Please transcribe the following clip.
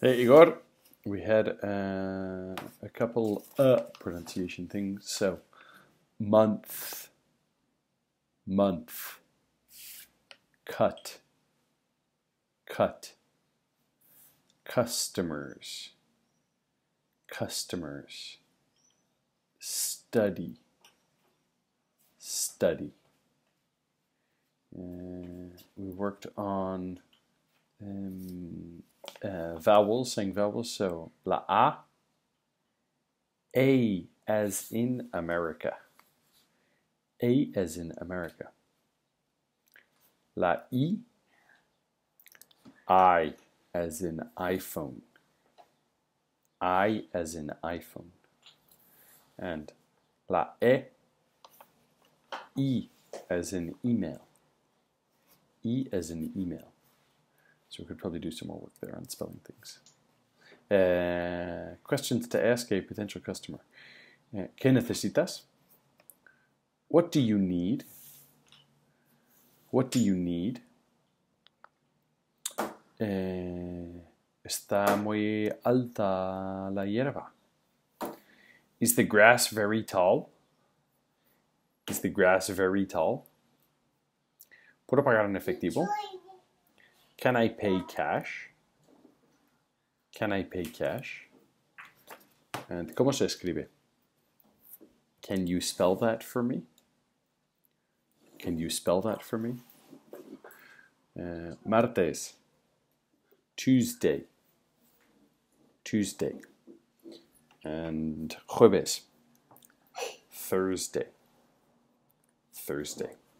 Hey Igor, we had a couple pronunciation things. So, month, month, cut, cut, customers, customers, study, study. We worked on vowels, saying vowels. So la A as in America. A as in America. La I as in iPhone. I as in iPhone. And la E as in email. E as in email. So we could probably do some more work there on spelling things. Questions to ask a potential customer. ¿Qué necesitas? What do you need? What do you need? Está muy alta la hierba. Is the grass very tall? Is the grass very tall? ¿Puedo pagar en efectivo? Can I pay cash? Can I pay cash? And ¿cómo se escribe? Can you spell that for me? Can you spell that for me? Martes. Tuesday. Tuesday. And jueves. Thursday. Thursday.